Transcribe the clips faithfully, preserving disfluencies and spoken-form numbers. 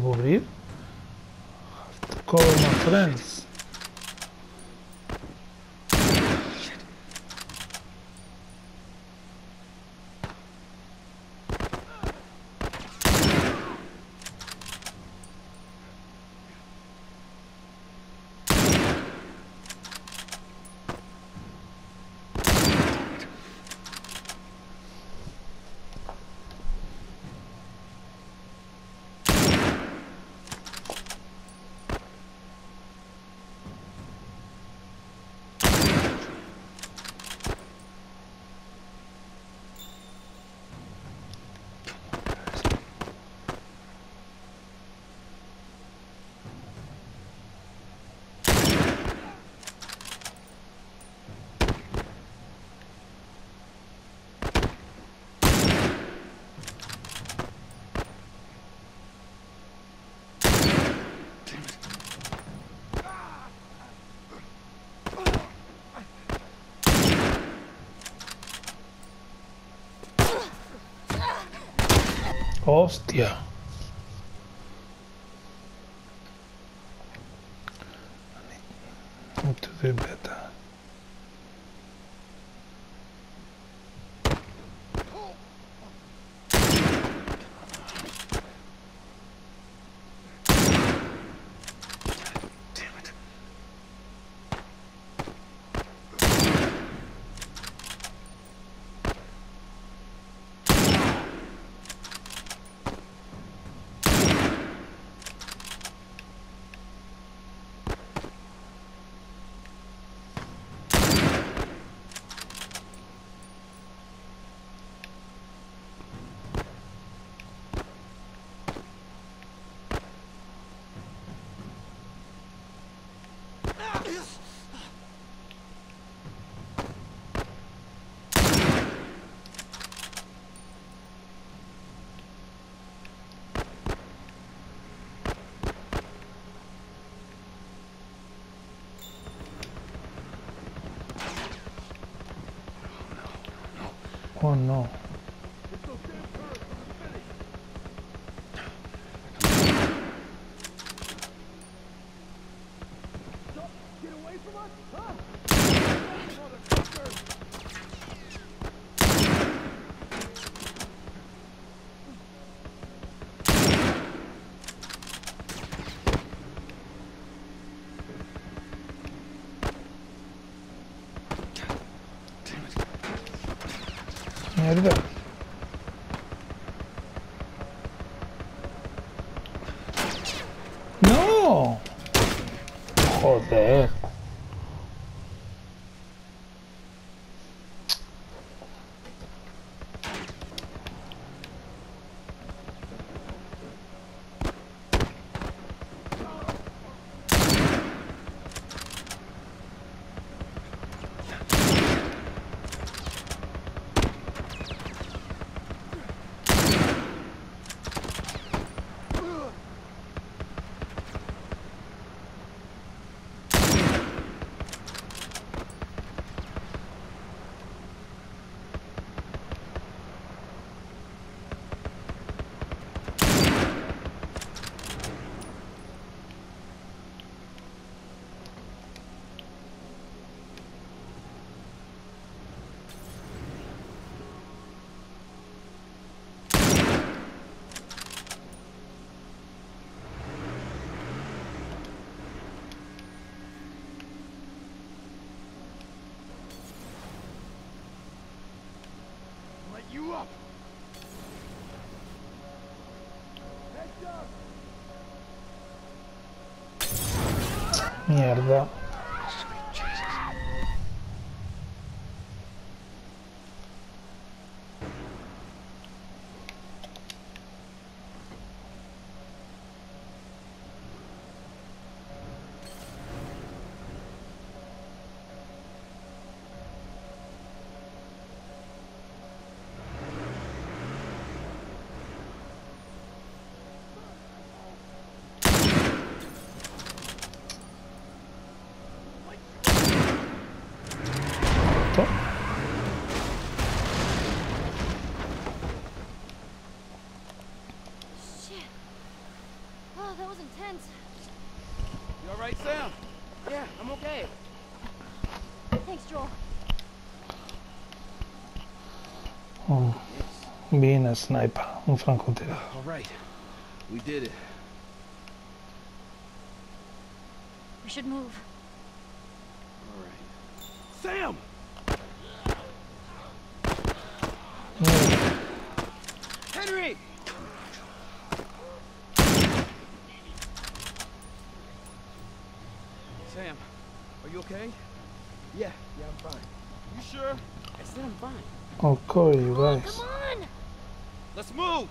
cubrir. Cover my friends. Hostia. I need to do better. Oh no. Mierda. No. Joder. You up. Mierda. Oh, that was intense. You all right, Sam? Yeah, I'm okay. Thanks, Joel. Oh, being a sniper, un francotirador. All right. We did it. We should move. All right. Sam! Mierda. Henry! Sam, are you okay? Yeah, yeah, I'm fine. You sure? I said I'm fine. Oh, Corey, you Oh, guys. come on! Let's move!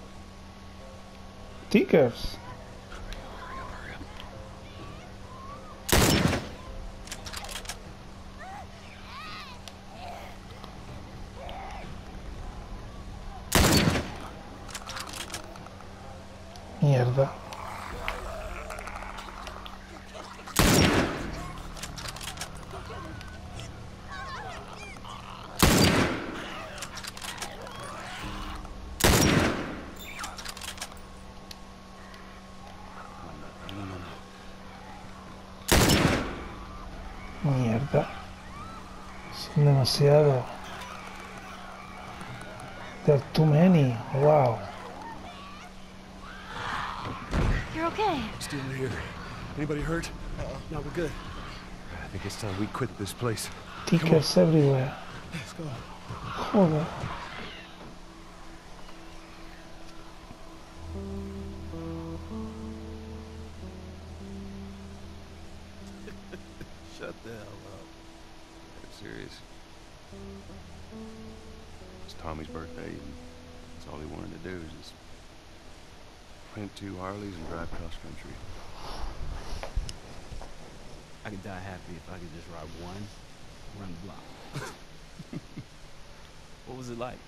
Tickers. Hurry up, hurry up. Mierda. No, no, no, no. Mierda. Son demasiado. There are too many. Wow. You're okay. Still here. Anybody hurt? Uh-uh. No, we're good. I think it's time we quit this place. Tickers everywhere. Let's go. Joder. Shut the hell up. I'm serious. It's Tommy's birthday, and that's all he wanted to do is just rent two Harleys and drive cross country. I could die happy if I could just ride one around the block. What was it like?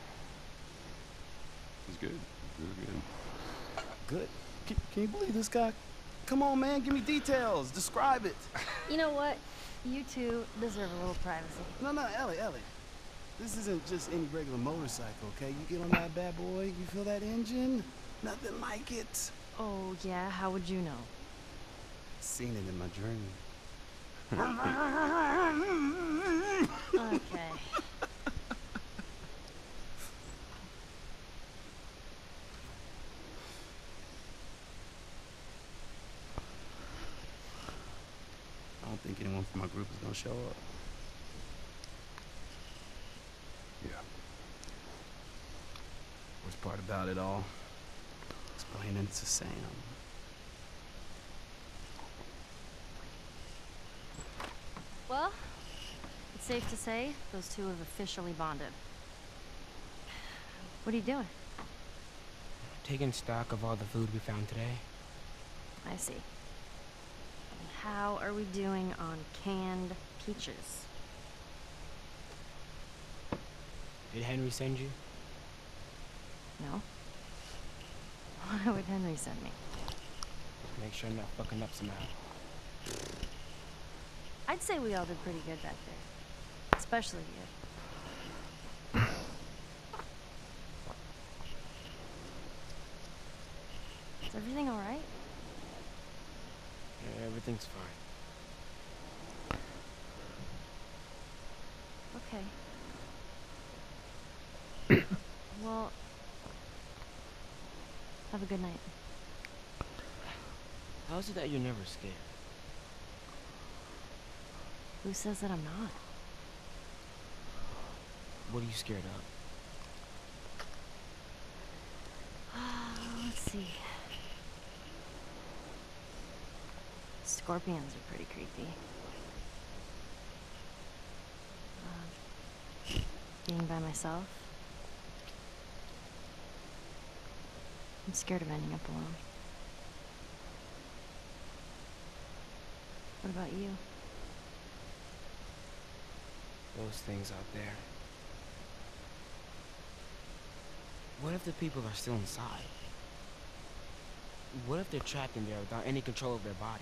It was good. Really good. Good. Can, can you believe this guy? Come on, man, give me details. Describe it. You know what? You two deserve a little privacy. No, no, Ellie, Ellie. This isn't just any regular motorcycle, okay? You get on that bad boy, you feel that engine? Nothing like it. Oh, yeah? How would you know? Seen it in my dream. Okay. I don't think anyone from my group is gonna show up. Yeah. Worst part about it all, explaining to Sam. Well, it's safe to say those two have officially bonded. What are you doing? Taking stock of all the food we found today. I see. And how are we doing on canned peaches? Did Henry send you? No? Why would Henry send me? Make sure I'm not fucking up somehow. I'd say we all did pretty good back there. Especially you. Is everything alright? Yeah, everything's fine. Okay. Well, have a good night. How is it that you're never scared? Who says that I'm not? What are you scared of? Let's see. Scorpions are pretty creepy. Uh, being by myself. I'm scared of ending up alone. What about you? Those things out there. What if the people are still inside? What if they're trapped in there without any control of their body?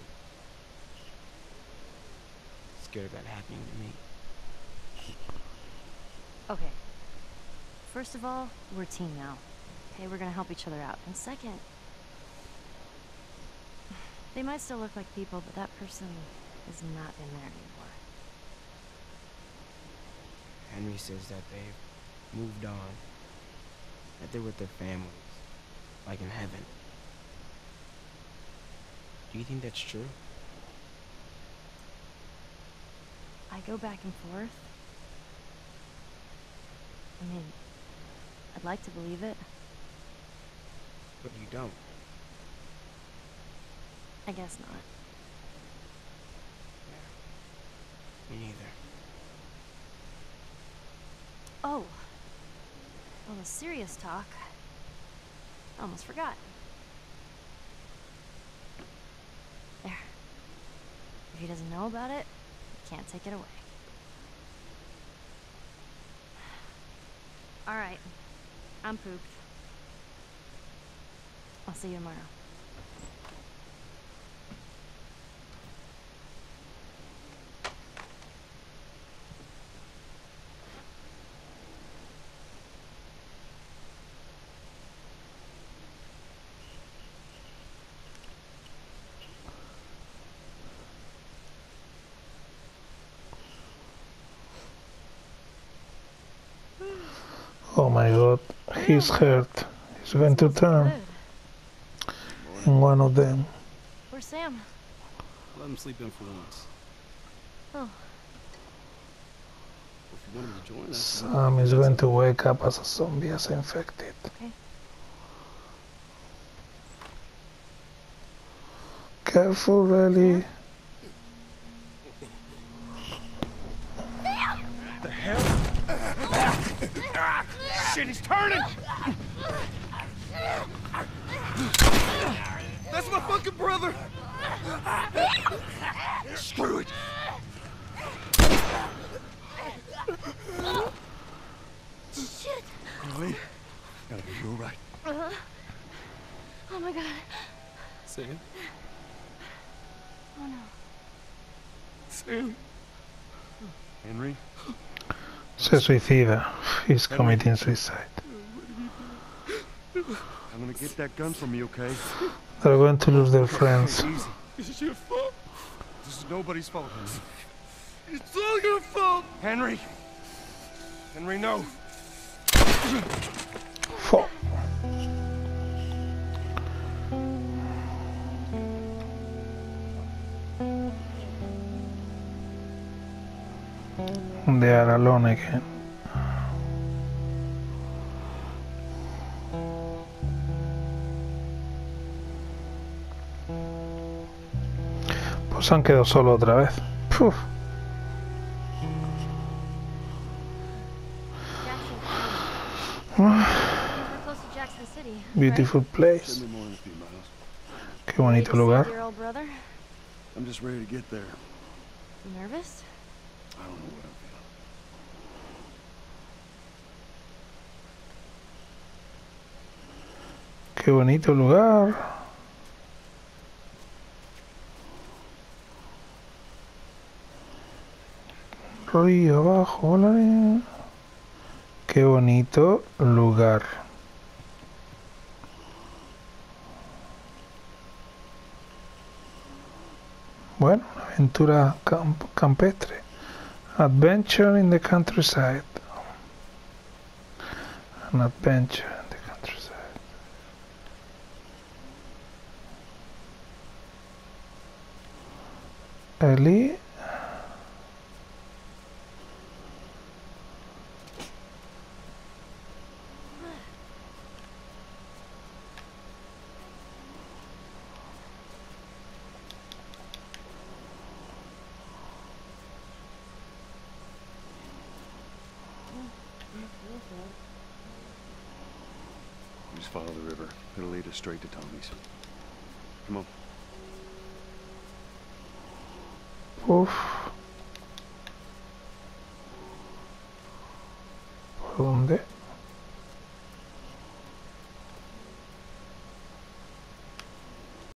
Scared of that happening to me. Okay. First of all, we're a team now. Okay, we're gonna help each other out. And second, They might still look like people, but that person is not in there anymore. Henry says that they've moved on, that they're with their families, like in heaven. Do you think that's true? I go back and forth. I mean, I'd like to believe it. But you don't. I guess not. Me neither. Oh. Well, the serious talk. I almost forgot. There. If he doesn't know about it, he can't take it away. Alright. I'm pooped. I'll see you tomorrow. Oh my god, he's hurt. He's going to turn Good. in one of them. Where's Sam? Let him sleep in for once. Oh, If you want him to join us. Sam is going to wake up as a zombie, as infected. okay. Careful, really. Shit, he's turning! That's my fucking brother! Screw it! Shit! Really? Gotta be all right. Uh-huh. Oh my god. Sam? Oh no. Sam? Henry? Se suicida. He's committing suicide. I'm gonna get that gun from you, okay? They're going to lose their friends. Okay, easy. Is it your fault? This is nobody's fault, Henry. It's all your fault! Henry! Henry, no! Fuck. They are alone again. Pues han quedado solo otra vez. Puf. Jackson. We're close to Jackson City. Beautiful place. Send me more in a few miles. Qué bonito lugar. Your old brother. I'm just ready to get there. You nervous? I don't know what I'm feeling. Qué bonito lugar. Río abajo, la arena. Qué bonito lugar. Bueno, una aventura camp campestre. Adventure in the countryside. An adventure in the countryside. Ellie. Just follow the river. It'll lead us straight to Tommy's. Come on. Uf. ¿Por dónde?